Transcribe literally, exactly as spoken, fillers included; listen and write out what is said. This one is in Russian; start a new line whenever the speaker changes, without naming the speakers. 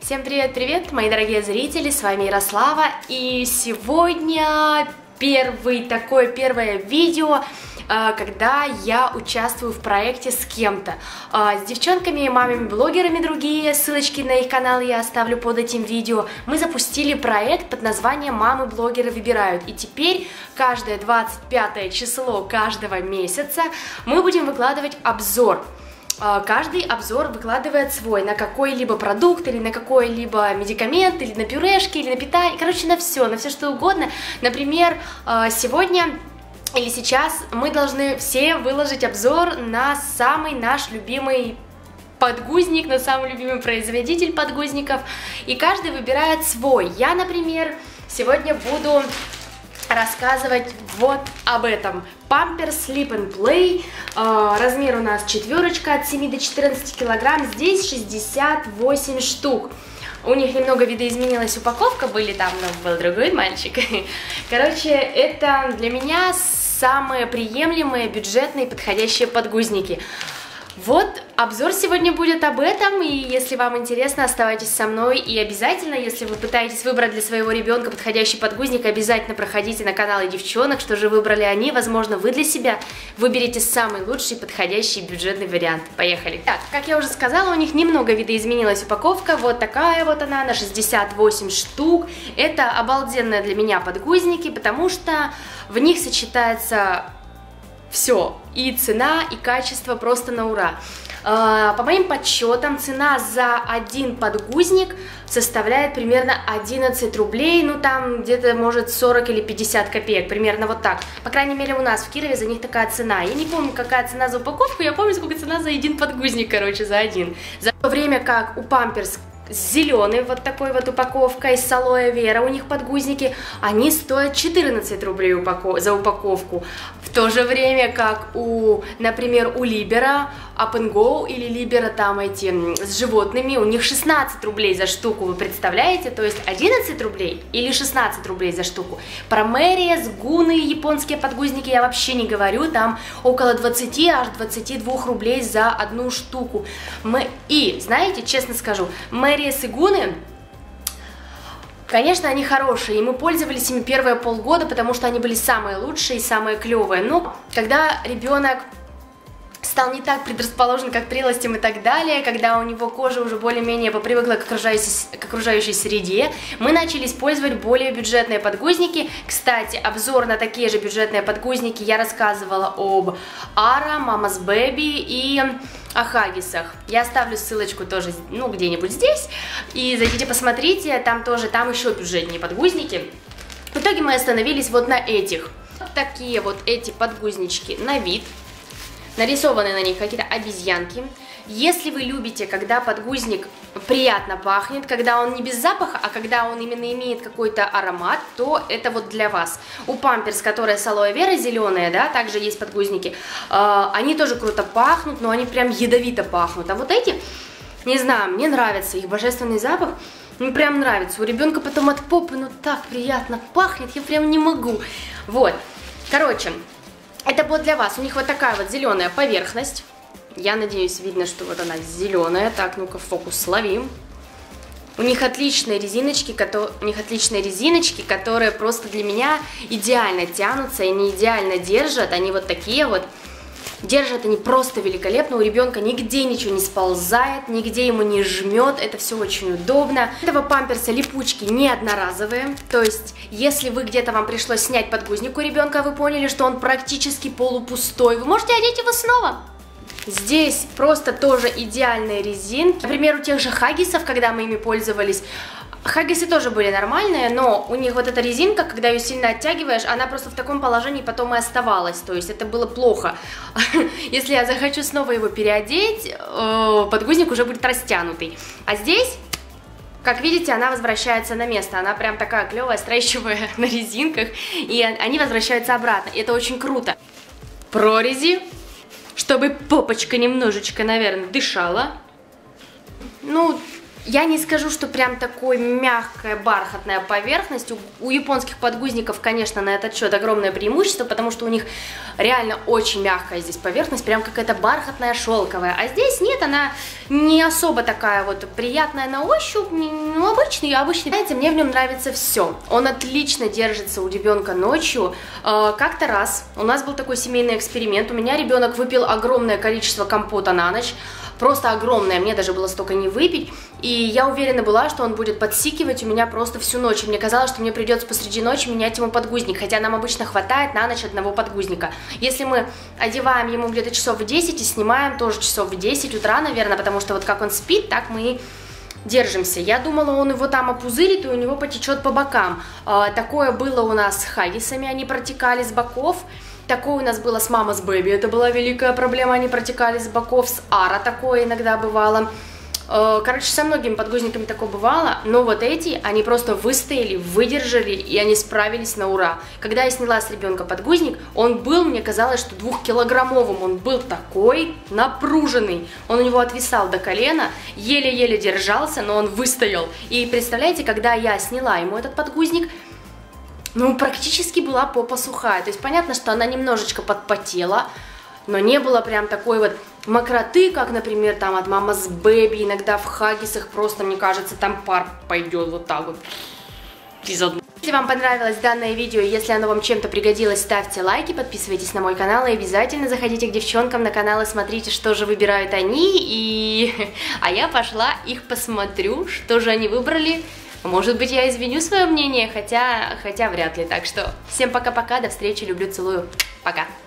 Всем привет-привет, мои дорогие зрители, с вами Ярослава, и сегодня первый такое первое видео, когда я участвую в проекте с кем-то, с девчонками, мамами-блогерами другие, ссылочки на их канал я оставлю под этим видео. Мы запустили проект под названием «Мамы-блогеры выбирают», и теперь каждое двадцать пятое число каждого месяца мы будем выкладывать обзор. Каждый обзор выкладывает свой на какой-либо продукт, или на какой-либо медикамент, или на пюрешки, или на питание, короче, на все, на все что угодно. Например, сегодня или сейчас мы должны все выложить обзор на самый наш любимый подгузник, на самый любимый производитель подгузников, и каждый выбирает свой. Я, например, сегодня буду рассказывать вот об этом. Pampers Sleep and Play, э, размер у нас четверочка, от семи до четырнадцати килограмм, здесь шестьдесят восемь штук. У них немного видоизменилась упаковка, были там, но был другой мальчик. Короче, это для меня самые приемлемые, бюджетные, подходящие подгузники. Вот, обзор сегодня будет об этом, и если вам интересно, оставайтесь со мной, и обязательно, если вы пытаетесь выбрать для своего ребенка подходящий подгузник, обязательно проходите на каналы девчонок, что же выбрали они, возможно, вы для себя выберете самый лучший, подходящий бюджетный вариант. Поехали! Так, как я уже сказала, у них немного видоизменилась упаковка, вот такая вот она, на шестьдесят восемь штук. Это обалденные для меня подгузники, потому что в них сочетается все, и цена, и качество просто на ура. По моим подсчетам, цена за один подгузник составляет примерно одиннадцать рублей, ну там где-то может сорок или пятьдесят копеек, примерно вот так. По крайней мере у нас в Кирове за них такая цена. Я не помню, какая цена за упаковку, я помню, сколько цена за один подгузник, короче, за один. За то время как у Pampers зеленый вот такой вот упаковкой с алоэ вера, у них подгузники, они стоят четырнадцать рублей упаков... за упаковку. В то же время как у, например, у Libera Up and Go или Libera там эти с животными, у них шестнадцать рублей за штуку, вы представляете? То есть одиннадцать рублей или шестнадцать рублей за штуку. Про Мэриес, Гуны, японские подгузники я вообще не говорю, там около двадцати, аж двадцати двух рублей за одну штуку. Мы... И, знаете, честно скажу, Мэриес и Гуны, конечно, они хорошие, и мы пользовались ими первые полгода, потому что они были самые лучшие и самые клевые. Но когда ребенок стал не так предрасположен к прелестям и так далее, когда у него кожа уже более-менее попривыкла к окружающей, к окружающей среде, мы начали использовать более бюджетные подгузники. Кстати, обзор на такие же бюджетные подгузники я рассказывала об Ара, Mama's Baby и о Хаггисах. Я оставлю ссылочку тоже, ну, где-нибудь здесь, и зайдите посмотрите, там тоже, там еще бюджетнее подгузники. В итоге мы остановились вот на этих. Вот такие вот эти подгузнички на вид. Нарисованы на них какие-то обезьянки. Если вы любите, когда подгузник приятно пахнет, когда он не без запаха, а когда он именно имеет какой-то аромат, то это вот для вас. У Pampers, которые с алоэ вера зеленые, да, также есть подгузники, э, они тоже круто пахнут, но они прям ядовито пахнут. А вот эти, не знаю, мне нравится их божественный запах. Мне прям нравится. У ребенка потом от попы, ну так приятно пахнет, я прям не могу. Вот, короче, это вот для вас. У них вот такая вот зеленая поверхность. Я надеюсь, видно, что вот она зеленая. Так, ну-ка, фокус ловим. У них отличные резиночки, которые, у них отличные резиночки, которые просто для меня идеально тянутся, и они идеально держат. Они вот такие вот. Держат они просто великолепно, у ребенка нигде ничего не сползает, нигде ему не жмет, это все очень удобно. У этого памперса липучки не одноразовые, то есть если вы где-то вам пришлось снять подгузник у ребенка, вы поняли, что он практически полупустой, вы можете одеть его снова. Здесь просто тоже идеальные резинки. Например, у тех же Хаггисов, когда мы ими пользовались, Хаггисы тоже были нормальные, но у них вот эта резинка, когда ее сильно оттягиваешь, она просто в таком положении потом и оставалась, то есть это было плохо. Если я захочу снова его переодеть, подгузник уже будет растянутый. А здесь, как видите, она возвращается на место, она прям такая клевая, стрейчевая на резинках, и они возвращаются обратно, и это очень круто. Прорези, чтобы попочка немножечко, наверное, дышала. Ну, Я не скажу, что прям такой мягкая, бархатная поверхность. У, у японских подгузников, конечно, на этот счет огромное преимущество, потому что у них реально очень мягкая здесь поверхность, прям какая-то бархатная, шелковая. А здесь нет, она не особо такая вот приятная на ощупь, ну, обычный, обычный. Знаете, мне в нем нравится все. Он отлично держится у ребенка ночью. Как-то раз у нас был такой семейный эксперимент. У меня ребенок выпил огромное количество компота на ночь. Просто огромное, мне даже было столько не выпить, и я уверена была, что он будет подсикивать у меня просто всю ночь, и мне казалось, что мне придется посреди ночи менять ему подгузник, хотя нам обычно хватает на ночь одного подгузника. Если мы одеваем ему где-то часов в десять и снимаем тоже часов в десять утра, наверное, потому что вот как он спит, так мы и держимся. Я думала, он его там опузырит, и у него потечет по бокам. Такое было у нас с хаггисами, они протекали с боков. Такое у нас было с мама с бэби, это была великая проблема, они протекали с боков, с ара такое иногда бывало. Короче, со многими подгузниками такое бывало, но вот эти, они просто выстояли, выдержали, и они справились на ура. Когда я сняла с ребенка подгузник, он был, мне казалось, что двухкилограммовым, он был такой напруженный, он у него отвисал до колена, еле-еле держался, но он выстоял. И представляете, когда я сняла ему этот подгузник, ну, практически была попа сухая. То есть понятно, что она немножечко подпотела, но не было прям такой вот мокроты, как, например, там от мама с бэби. Иногда в хаггисах просто, мне кажется, там пар пойдет вот так вот. Если вам понравилось данное видео, если оно вам чем-то пригодилось, ставьте лайки, подписывайтесь на мой канал и обязательно заходите к девчонкам на канал и смотрите, что же выбирают они. И... А я пошла их посмотрю, что же они выбрали. Может быть, я изменю свое мнение, хотя, хотя вряд ли. Так что всем пока-пока, до встречи, люблю, целую, пока.